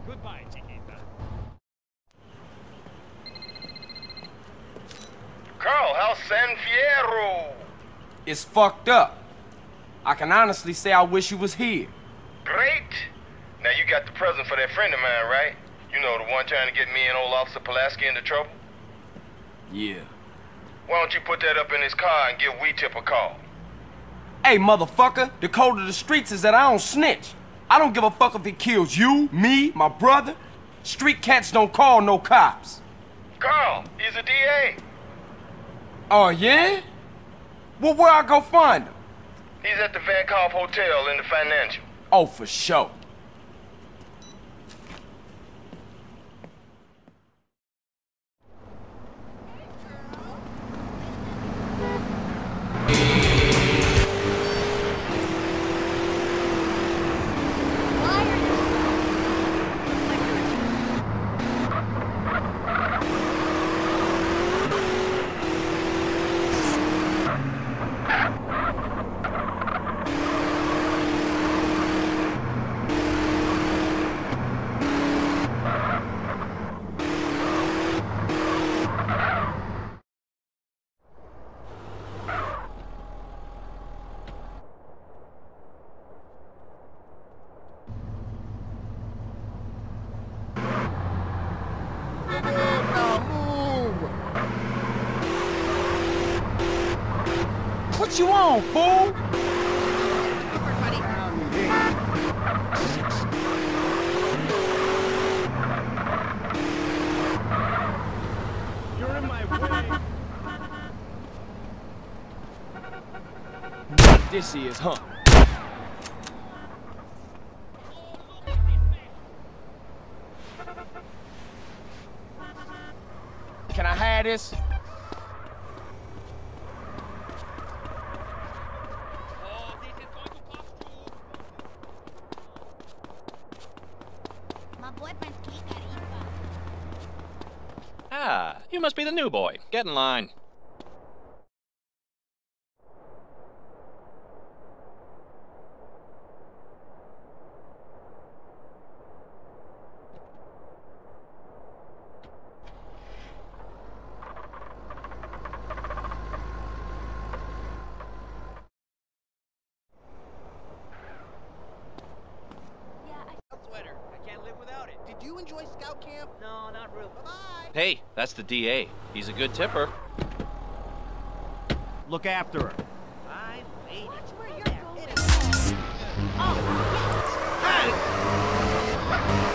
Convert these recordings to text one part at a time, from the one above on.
Goodbye, chiquita. Carl, how's San Fierro? It's fucked up. I can honestly say I wish you was here. Great. Now you got the present for that friend of mine, right? You know, the one trying to get me and old Officer Pulaski into trouble? Yeah. Why don't you put that up in his car and give Weetip a call? Hey, motherfucker, the code of the streets is that I don't snitch. I don't give a fuck if it kills you, me, my brother. Street cats don't call no cops. Carl, he's a DA. Oh, yeah? Well, where I go find him? He's at the Vankov Hotel in the Financial. Oh, for sure. What you on, fool? You're in my way. This is, huh? Can I have this? Ah, you must be the new boy. Get in line. Sweater. I can't live without it. Did you enjoy scout camp? No, not really. Bye-bye. Hey, that's the DA. He's a good tipper. Look after her. Bye, lady. Watch where you're going. Oh, Hey!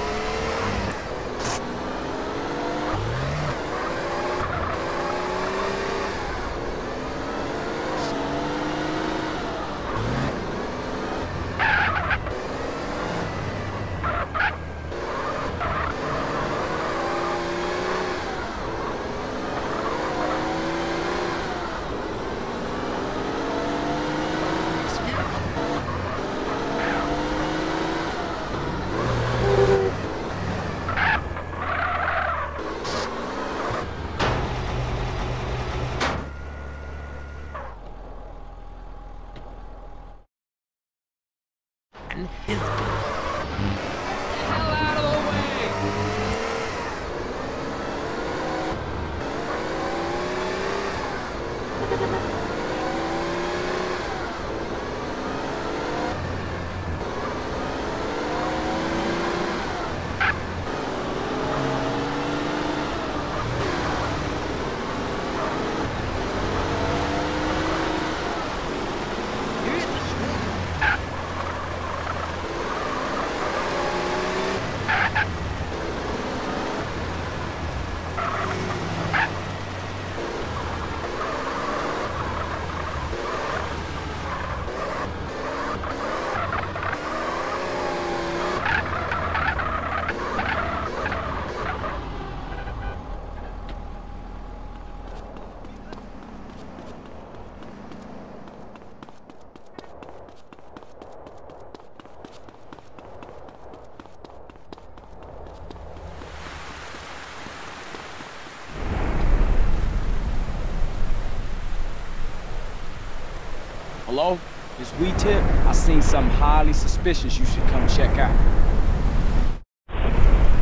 Hello? It's Weetip. I seen something highly suspicious you should come check out.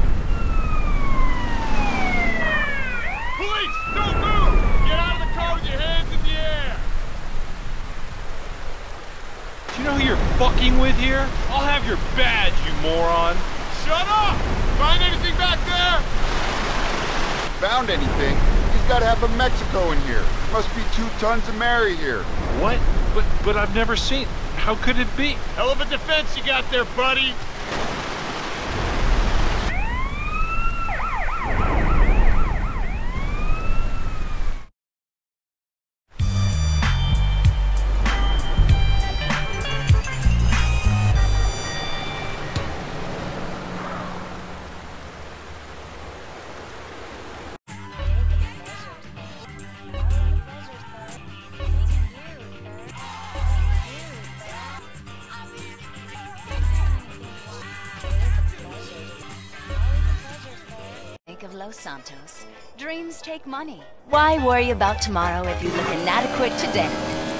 fucking with here? I'll have your badge, you moron. Shut up! Find anything back there? Found anything? He's got half of Mexico in here. Must be 2 tons of Mary here. What? But I've never seen. How could it be? Hell of a defense you got there, buddy. Of Los Santos. Dreams take money. Why worry about tomorrow if you look inadequate today?